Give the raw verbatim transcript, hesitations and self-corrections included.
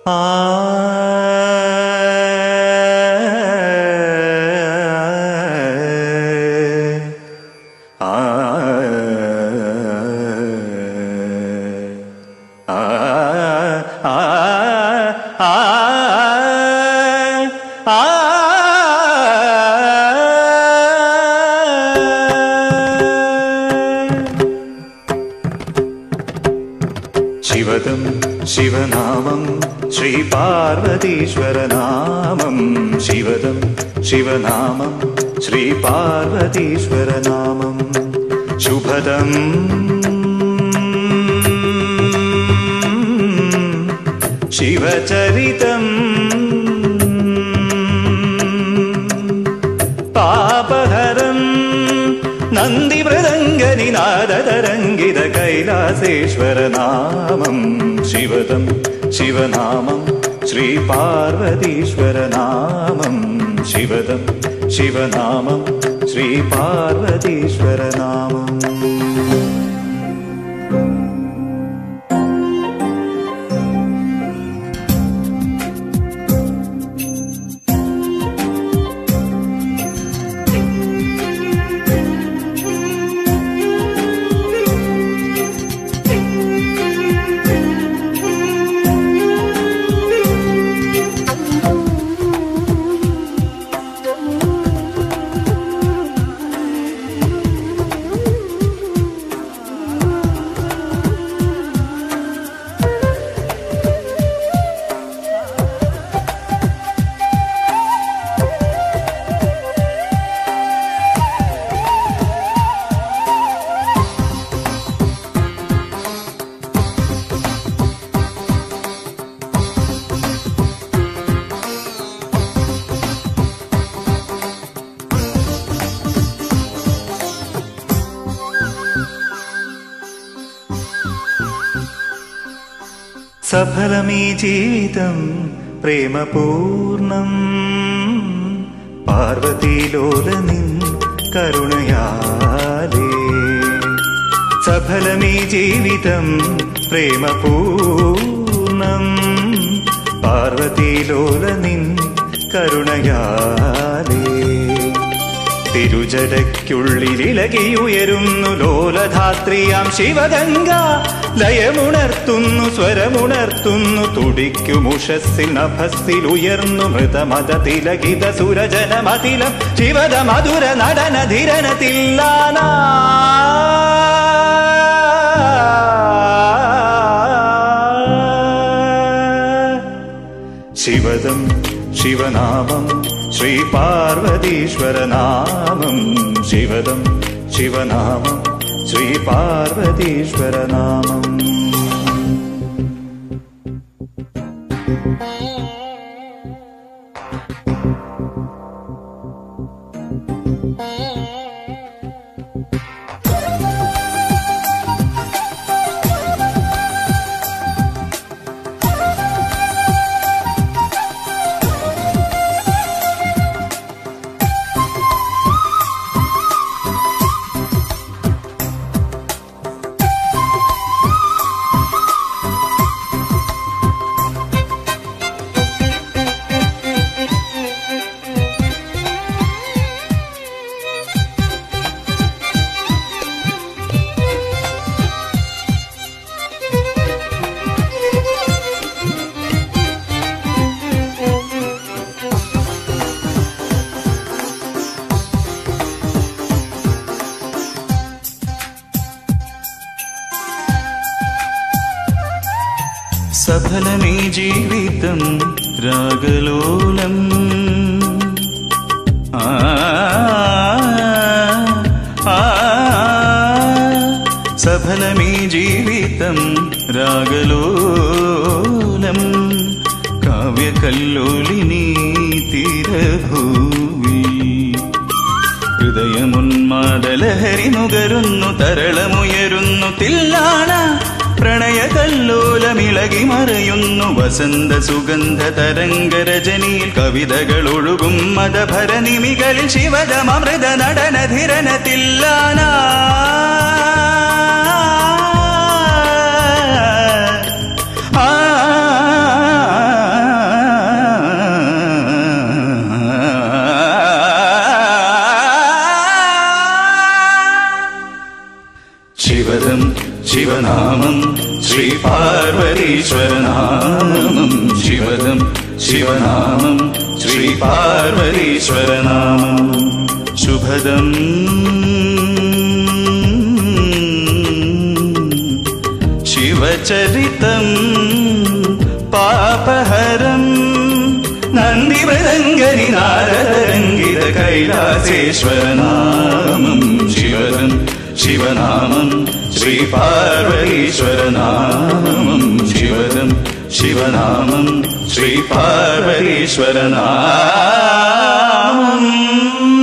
ആ ശിവദം ശിവനാമം ശ്രീ പാർവതീശ്വരനാമം ശിവദം ശിവനാമം ശ്രീ പാർവതീശ്വരനാമം ശുഭദം ശിവചരിതം പാപഹരം നന്ദിമൃദംഗനിനാദതരംഗിത കൈലാസേശ്വരനാമം ശിവദം ശിവനാമം ശ്രീ പാർവതീശ്വരനാമം ശിവദം ശിവനാമം ശ്രീ പാർവതീശ്വരനാമം സഫലമീ ജീവിതം പ്രേമപൂർണം പാർവതീലോലനിൻ കരുണയാലേ സഫലമീ ജീവിതം പ്രേമപൂർണം പാർവതീലോലനിൻ കരുണയാലേ തിരുജടയ്ക്കുള്ളിലിളകിയുയരുന്നു ലോലധാത്രിയാം ശിവഗംഗ ലയമുണർത്തുന്നു സ്വരമുണർത്തുന്നു തുടിക്കുമുഷസ്സിൽ നഭസ്സിൽ ഉയർന്നു മൃതമത തിലകിത സുരജനമതിലം ശിവദ മധുര നടനധിരന തില്ലാന ശിവദം ശിവനാമം ശ്രീ പാർവതീശ്വരനാമം ശിവദം ശിവനാമം ശ്രീ പാർവതീശ്വരനാമം സഫലമീ ജീവിതം രാഗലോലം ആ ആ സഫലമീ ജീവിതം രാഗലോലം കാവ്യകല്ലോലിനീ തീരഭൂവി ഹൃദയമുന്മാദലഹരി നുകരുന്നു തരളമുയരുന്നു തില്ലാണ പ്രണയകല്ലോലമിളകി മറയുന്നു വസന്ത സുഗന്ധ തരംഗരജനിയിൽ കവിതകൾ ഒഴുകും മദഭരനിമികളിൽ ശിവദമൃത നടനധിരന തില്ലാന ആ ശിവദം ശിവനാമം ശ്രീ പാർവതീശ്വരനാമം ശിവദം ശിവനാമം ശ്രീ പാർവതീശ്വരനാമം ശുഭദം ശിവചരിതം പാപഹരം നന്ദിമൃദംഗനി നാരദരംഗിത കൈലാസേശ്വരനാമം ശിവദം ശിവനാമം ശ്രീ പാർവതീശ്വരനാമം ശിവദം ശിവനാമം ശ്രീ പാർവതീശ്വരനാമം